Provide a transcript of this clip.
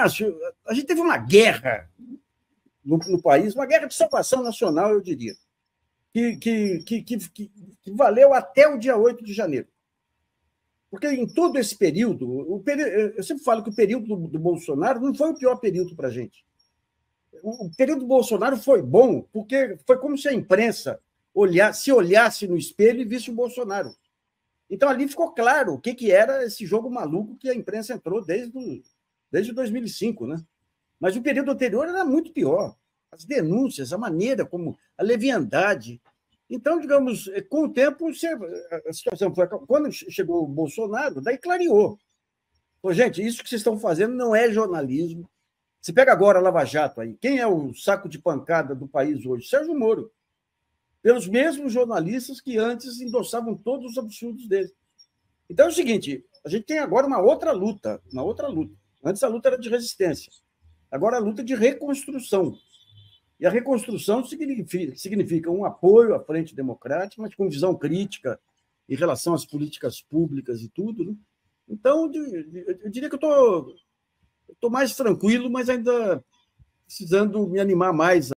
Márcio, a gente teve uma guerra no país, uma guerra de salvação nacional, eu diria, que valeu até o dia 8 de janeiro. Porque em todo esse período, eu sempre falo que o período do Bolsonaro não foi o pior período para a gente. O período do Bolsonaro foi bom, porque foi como se a imprensa se olhasse no espelho e visse o Bolsonaro. Então, ali ficou claro o que era esse jogo maluco que a imprensa entrou desde 2005, né? Mas o período anterior era muito pior. As denúncias, a maneira como... a leviandade. Então, digamos, com o tempo, a situação foi... Quando chegou o Bolsonaro, daí clareou. Pô, gente, isso que vocês estão fazendo não é jornalismo. Você pega agora a Lava Jato aí. Quem é o saco de pancada do país hoje? Sérgio Moro. Pelos mesmos jornalistas que antes endossavam todos os absurdos dele. Então é o seguinte, a gente tem agora uma outra luta. Antes a luta era de resistência. Agora a luta de reconstrução. E a reconstrução significa um apoio à Frente Democrática, mas com visão crítica em relação às políticas públicas e tudo. Né? Então, eu diria que eu estou mais tranquilo, mas ainda precisando me animar mais